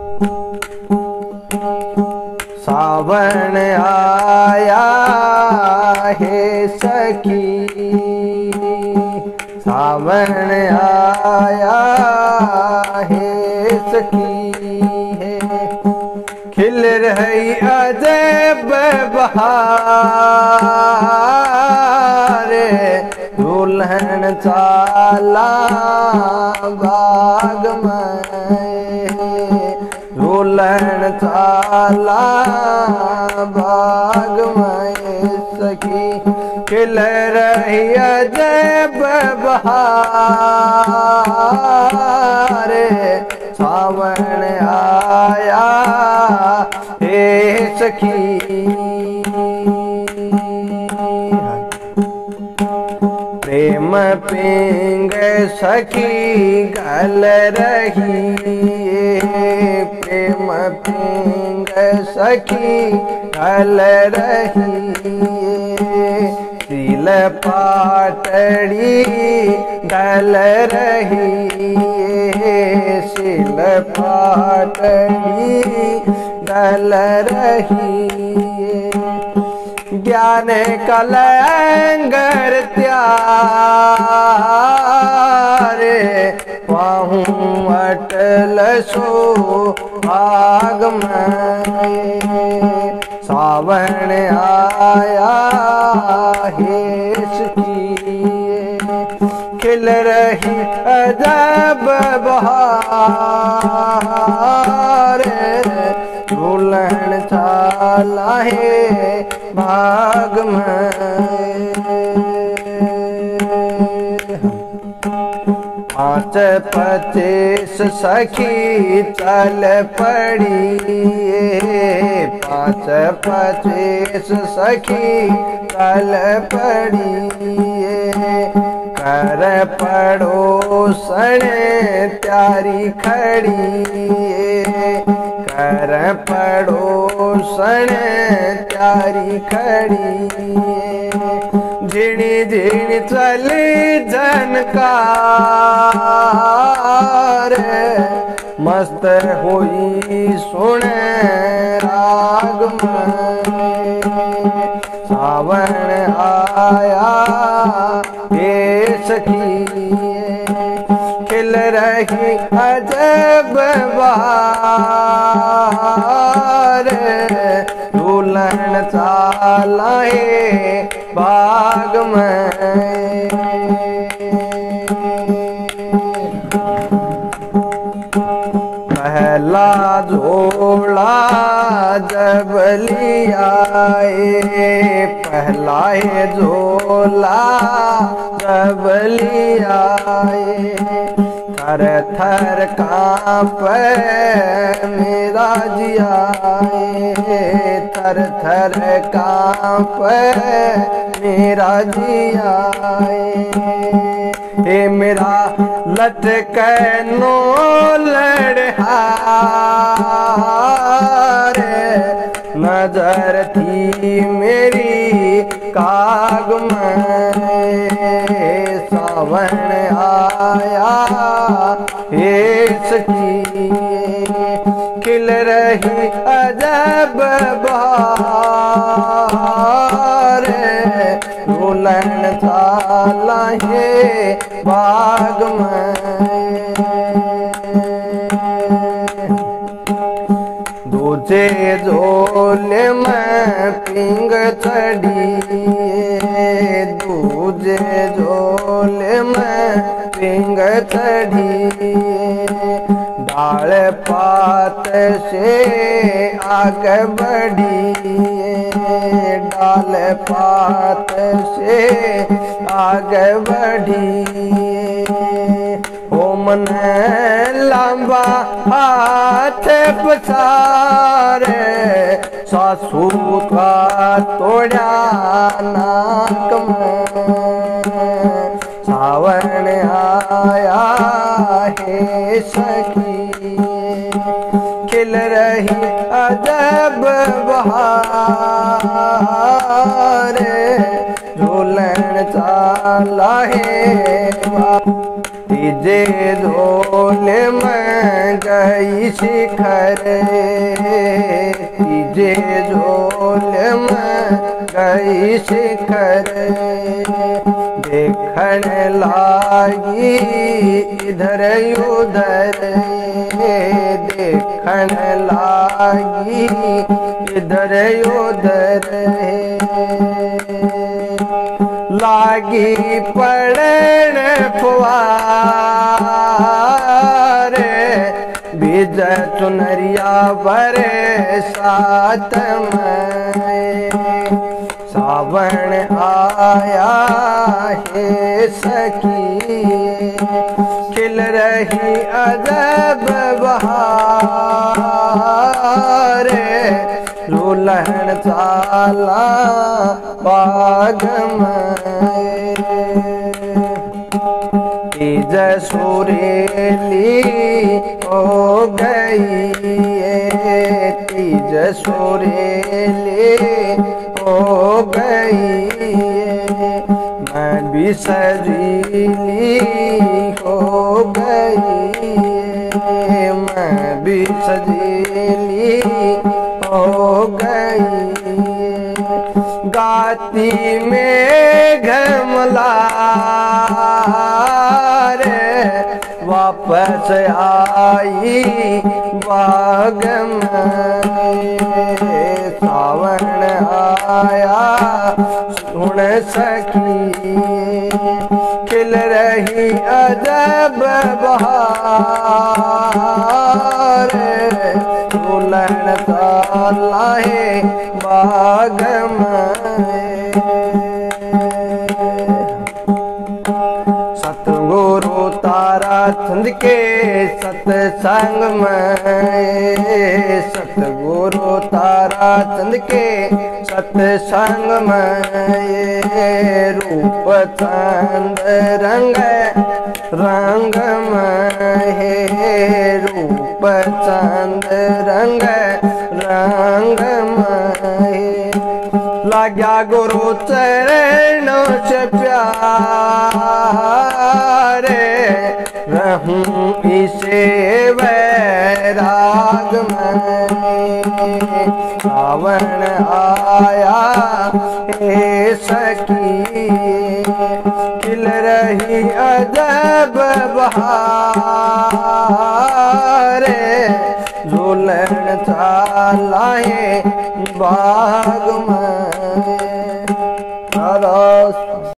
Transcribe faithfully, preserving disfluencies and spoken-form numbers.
सावन आया है सखी, सावन आया है सखी है, खिल रही अजब बहार, दुल्हन चाला बाग में, दुल्हन चाला बाग में सखी, खिल रही अजब बहार, सावन आया हे सखी। प्रेम पिंग सखी गल रही, प्रेम पिंग सखी गल रही, सील पाटड़ी डल रही, सील पाटड़ी डल रही, ज्ञान कलंगर त्यार, पाहूं अटल सो भाग में, सावन आया है सखी, खिल रही अजब बहार, दुल्हन चाला है भाग में। पाँच पच्चीस सखी चल पड़ी, पाँच पच्चीस सखी चल पड़ी, कर पड़ोसन त्यारी खड़ी, कर पड़ोसन त्यारी खड़ी, झिणी झिणी चली झनकार, मस्त हुई सुने राग में, सावन आया हे सखी, खिल रही अजब बहार, दुल्हन चाला है बाग में। पहला झोला जब लिया, पहला है झोला जब लिया, थर थर कांप मेरा जिया, थर थर कांप मेरा जिया, हे मेरा लटकनो लड़हार, नजर थी मेरी काग में, सावन आया हे सखी, खिल रही अजब बहार, दुल्हन चाला है बाग में। दूजे झोले में पिंग चढ़ी, दूजे झोले में पिंग चढ़ी, डाल पात से आगे बढ़ी, डाल पात से आगे बढ़ी, ओ मन लंबा हाथ पसारे, सासू का तोड़ा नाक में, सावन आया है सखी, खिल रही अजब बहार, दुल्हन चाला है। तीजे झोल में गई शिखर, तीजे झोल में गई शिखर। देखन लागी इधर उधर, देखन लागी इधर उधर। लागी पड़न फुआरे, बीज चुनरिया बरे साथ में। सावन आया है सखी, खिल रही अजब बहार। रुलहन चाला बाग में, तीज सुरेली हो गई, तीज सुरेली हो गई। मैं भी सजीली हो गई, मैं भी सजीली हो गई। गाती में घमला रे, वापस आई बाग में। सावन आया सुन सखी, खिल रही अजब बहार। दुल्हन ताला है बाग में। सतगुरु तारा चंद के सत्संग में, सतगुरु तारा चंद के सत्संग में। रूप चंद रंग रंग में, रूप चंद रंग रंग में। लाग्या गुरु चरणों से प्यारे, रहूं इसे वैराग में। सावन आया हे सखी, खिल रही अजब बहार। झूलन चाला है बाग में।